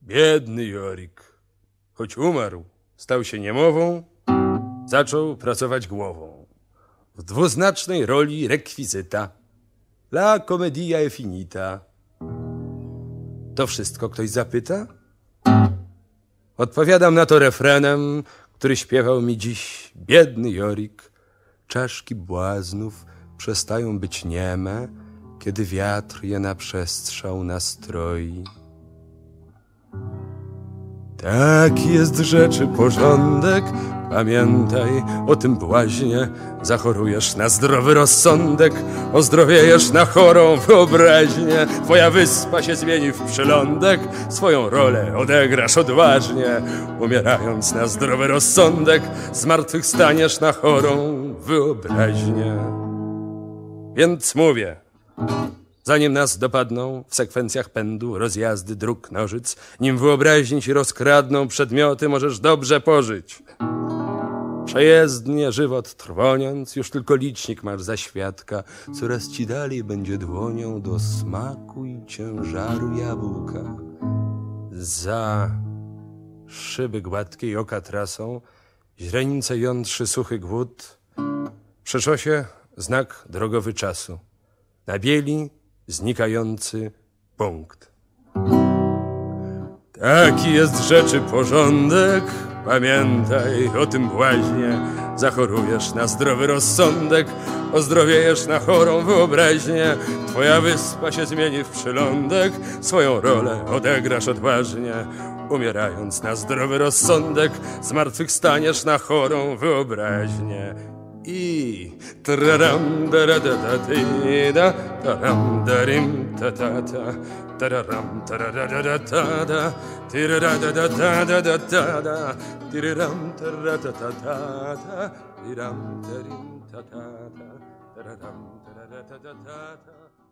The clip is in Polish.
Biedny Jorik, choć umarł, stał się niemową, zaczął pracować głową. W dwuznacznej roli rekwizyta. La commedia è finita. To wszystko ktoś zapyta? Odpowiadam na to refrenem, który śpiewał mi dziś biedny Jorik. Czaszki błaznów przestają być nieme, kiedy wiatr je na przestrzał nastroi. Taki jest rzeczy porządek, pamiętaj o tym błaźnie. Zachorujesz na zdrowy rozsądek, ozdrowiejesz na chorą wyobraźnię. Twoja wyspa się zmieni w przylądek, swoją rolę odegrasz odważnie. Umierając na zdrowy rozsądek, zmartwychwstaniesz na chorą wyobraźnię. Więc mówię, zanim nas dopadną w sekwencjach pędu rozjazdy dróg nożyc, nim wyobraźni ci rozkradną przedmioty, możesz dobrze pożyć. Przejezdnie żywot trwoniąc, już tylko licznik masz za świadka. Coraz ci dalej będzie dłonią do smaku i ciężaru jabłka. Za szyby gładkiej oka trasą, źrenice jątrzy suchy głód. Przy szosie znak drogowy czasu. Na bieli znikający punkt. Taki jest rzeczy porządek, pamiętaj o tym błaźnie. Zachorujesz na zdrowy rozsądek, ozdrowiejesz na chorą wyobraźnię. Twoja wyspa się zmieni w przylądek, swoją rolę odegrasz odważnie. Umierając na zdrowy rozsądek, zmartwychwstaniesz na chorą wyobraźnię. I tararam da taram darim ta ta ta tararam tararada tirarada tiriram taratata tiram tarim ta ta ta tararam taratata.